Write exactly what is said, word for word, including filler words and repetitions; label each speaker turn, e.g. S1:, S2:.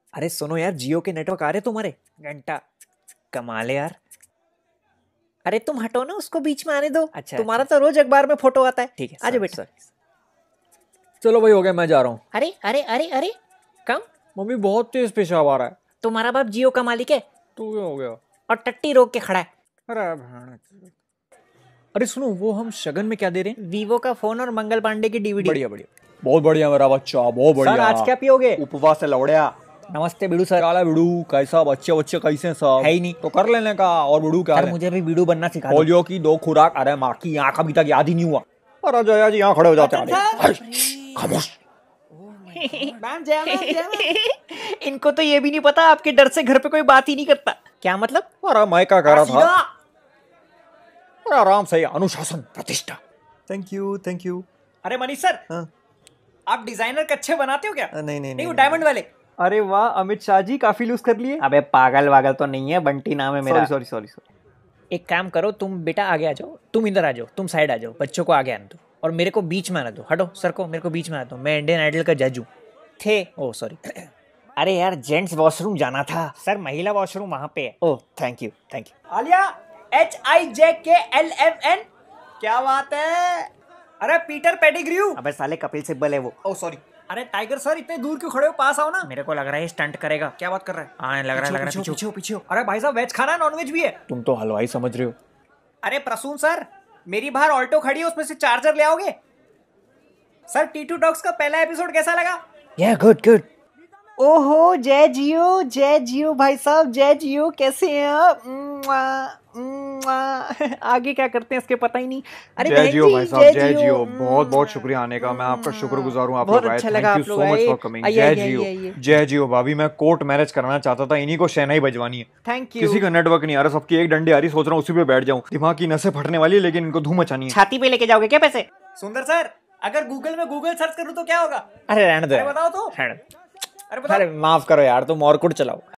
S1: अरे सुनो यार, जियो के नेटवर्क आ रहे तुम्हारे। घंटा कमाल है यार। अरे तुम हटो ना, उसको बीच में आने दो। अच्छा, तुम्हारा अच्छा। तो रोज अखबार में फोटो आता है। ठीक है, आजा बेटा।
S2: चलो भाई हो गया, मैं जा रहा हूँ।
S1: अरे अरे अरे अरे कम।
S2: मम्मी बहुत तेज पेशाब आ रहा है।
S1: तुम्हारा बाप जियो का मालिक है
S2: तो क्या हो गया?
S1: और टट्टी रोक के खड़ा है।
S2: अरे अरे सुनो, वो हम शगन में क्या दे रहे हैं?
S1: वीवो का फोन और मंगल पांडे की डीवीडी।
S2: बढ़िया बढ़िया, बहुत बढ़िया मेरा बच्चा, बहुत बढ़िया।
S1: सर आज क्या पियोगे?
S2: उपवास से लौड़िया।
S1: नमस्ते बिडू सर।
S2: क्या बिडू, कैसा बच्चे बच्चे कैसे हैं सब?
S1: है ही नहीं
S2: तो कर लेने का। और बिडू क्या
S1: सर, मुझे भी बिडू बनना सिखा दो।
S2: पोलियो की दो खुराक। अरे माँ की आंख अभी तक याद ही नहीं हुआ। अरे जया जी यहाँ खड़े हो जाते हैं। खामोश।
S1: इनको तो ये भी नहीं पता आपके डर से घर पे कोई बात ही नहीं करता। क्या मतलब?
S2: अरे मैं क्या कर रहा था? अरे आराम से, अनुशासन प्रतिष्ठा। Thank you thank you.
S1: अरे मनीष सर, हाँ? आप डिजाइनर कच्छे बनाते हो क्या?
S2: नहीं नहीं नहीं,
S1: नहीं वो डायमंड वाले।
S2: अरे वाह अमित शाह जी, काफी लूज कर लिए।
S1: अबे पागल वागल तो नहीं है, बंटी नाम है मेरा।
S2: Sorry sorry sorry.
S1: एक काम करो, तुम बेटा आगे आ जाओ, तुम इधर आ जाओ, तुम साइड आ जाओ, बच्चों को आगे आने दो और मेरे को बीच में आना दो। हटो सर को, मेरे को बीच में आना दो। मैं इंडियन आइडल का जज हूँ। थे ओ सॉरी। अरे यार जेंट्स वॉशरूम जाना था सर, महिला वॉशरूम वहां पे है। Oh thank you thank you. Alia, H I J K L M N. क्या बात है? अरे पीटर पेडिग्रू। अबे साले कपिल सिब्बल है वो। Oh sorry. अरे टाइगर सर, इतने दूर क्यों खड़े हो? पास आओ ना। मेरे को लग रहा है स्टंट करेगा। क्या बात कर रहा है? हाँ लग रहा है लग रहा है पीछे पीछे पीछे। अरे भाई साहब, वेज खाना है नॉन वेज भी है?
S2: तुम तो हलवाई समझ रहे हो।
S1: अरे प्रसून सर, मेरी बाहर ऑल्टो खड़ी है, उसमें से चार्जर ले आओगे? सर टीटू डॉग्स का पहला एपिसोड कैसा लगा?
S2: या गुड गुड।
S1: ओहो जय जियो, जय जियो भाई साहब, जय जियो। कैसे हैं आप? आगे क्या करते हैं इसके पता ही नहीं। अरे
S2: जय जियो भाई साहब, जय जियो। बहुत बहुत शुक्रिया आने का, मैं आपका शुक्रगुजार हूँ। आप
S1: बहुत अच्छा लगा आप लोग आए।
S2: जय जियो जय जियो। भाभी मैं कोर्ट मैरिज करना चाहता था, इन्हीं को शहनाई बजवानी है।
S1: Thank you.
S2: किसी का नेटवर्क नहीं आ रहा, सबकी एक डंडी आ रही, सोच रहा हूँ उसी पे बैठ जाऊँ। दिमाग की नसें फटने वाली है, लेकिन इनको धूम मचानी है।
S1: छाती पे लेके जाओगे क्या पैसे? सुंदर सर, अगर गूगल में गूगल सर्च करूँ तो क्या होगा?
S2: अरे रहने दो,
S1: बताओ तो।
S2: अरे माफ करो यार, तुम और कुछ चलाओ।